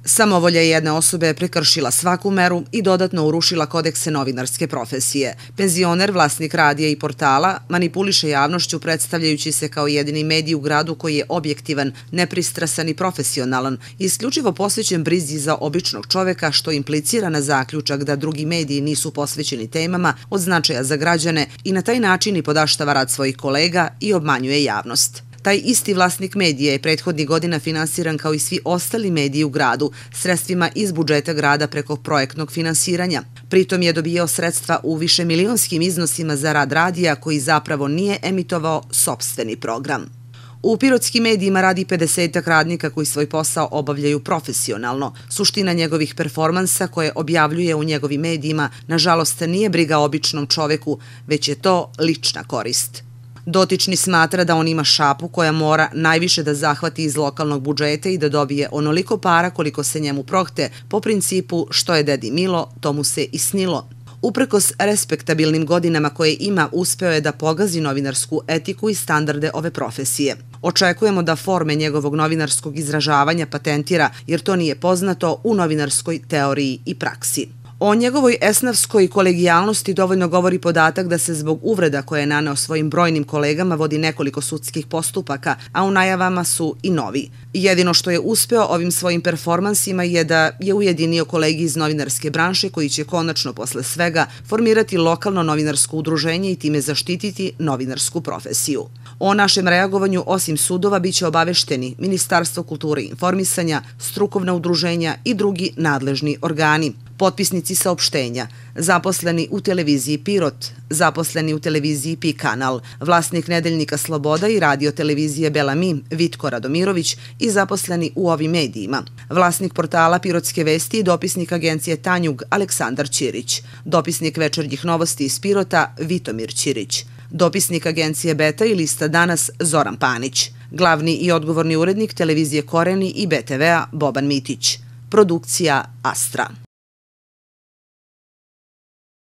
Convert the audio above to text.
Samovolja jedne osobe je prekršila svaku meru i dodatno urušila kodekse novinarske profesije. Penzioner, vlasnik radija i portala, manipuliše javnošću predstavljajući se kao jedini medij u gradu koji je objektivan, nepristrasan i profesionalan, isključivo posvećen brizi za običnog čoveka, što implicira na zaključak da drugi mediji nisu posvećeni temama od značaja za građane i na taj način i podaštava rad svojih kolega i obmanjuje javnost. Taj isti vlasnik medija je prethodnih godina finansiran kao i svi ostali mediji u gradu, sredstvima iz budžeta grada preko projektnog finansiranja. Pritom je dobijao sredstva u višemilionskim iznosima za rad radija koji zapravo nije emitovao sopstveni program. U pirotskim medijima radi 50-ak radnika koji svoj posao obavljaju profesionalno. Suština njegovih performansa koje objavljuje u njegovim medijima, nažalost, nije briga o običnom čoveku, već je to lična korist. Dotični smatra da on ima šapu koja mora najviše da zahvati iz lokalnog budžeta i da dobije onoliko para koliko se njemu prohte, po principu što je dedi milo, to mu se i snilo. Uprkos respektabilnim godinama koje ima, uspeo je da pogazi novinarsku etiku i standarde ove profesije. Očekujemo da forme njegovog novinarskog izražavanja patentira, jer to nije poznato u novinarskoj teoriji i praksi. O njegovoj esnafskoj kolegijalnosti dovoljno govori podatak da se zbog uvreda koje je naneo svojim brojnim kolegama vodi nekoliko sudskih postupaka, a u najavama su i novi. Jedino što je uspeo ovim svojim performansima je da je ujedinio kolegi iz novinarske branše koji će konačno posle svega formirati lokalno novinarsko udruženje i time zaštititi novinarsku profesiju. O našem reagovanju, osim sudova, biće obavešteni Ministarstvo kulture i informisanja, strukovna udruženja i drugi nadležni organi. Potpisnici saopštenja, zaposleni u televiziji Pirot, zaposleni u televiziji Pi kanal, vlasnik nedeljnika Sloboda i radio televizije Bela Mi, Vitko Radomirović i zaposleni u ovim medijima, vlasnik portala Pirotske vesti i dopisnik agencije Tanjug Aleksandar Ćirić, dopisnik večernjih novosti iz Pirota Vitomir Ćirić, dopisnik agencije Beta i lista Danas Zoran Panić, glavni i odgovorni urednik televizije Koreni i BTV-a Boban Mitić, produkcija Astra.